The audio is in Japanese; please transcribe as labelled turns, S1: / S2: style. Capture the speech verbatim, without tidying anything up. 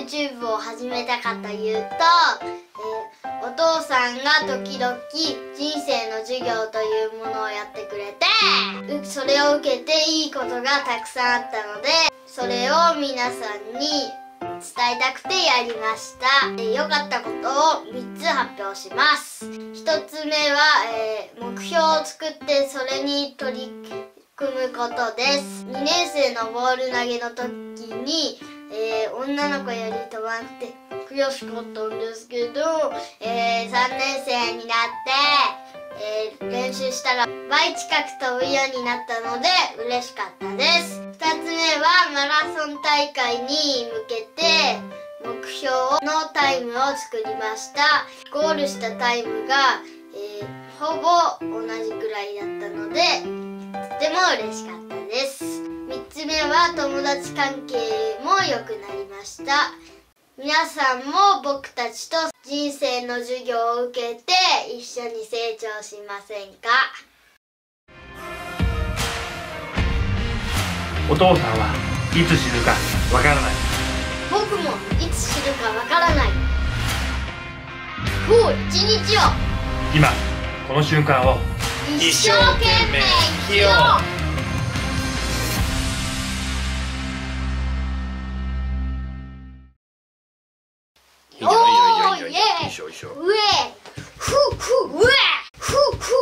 S1: YouTube を始めたかというと、えー、お父さんが時々人生の授業というものをやってくれて、それを受けていいことがたくさんあったので、それを皆さんに伝えたくてやりました。えー、良かったことをみっつ発表します。ひとつめは、えー、目標を作ってそれに取り組むことです。にねん生のボール投げの時に、えー、女の子より飛ばなくて悔しかったんですけど、えー、さんねん生になって、えー、練習したら倍近く飛ぶようになったので嬉しかったです。ふたつめはマラソン大会に向けて目標のタイムを作りました。ゴールしたタイムが、えー、ほぼ同じくらいだったのでとても嬉しかったです。みっつめは友達関係も良くなりました。皆さんも僕たちと人生の授業を受けて一緒に成長しませんか？
S2: お父さんはいつ死ぬかわからない。
S1: 僕もいつ死ぬかわからない。今日一日を、
S2: 今この瞬間を
S1: 一生懸命生きよう。
S2: いいよいいよいいよいいよいいよいいよいいよ。
S1: 上ふふ上ふふ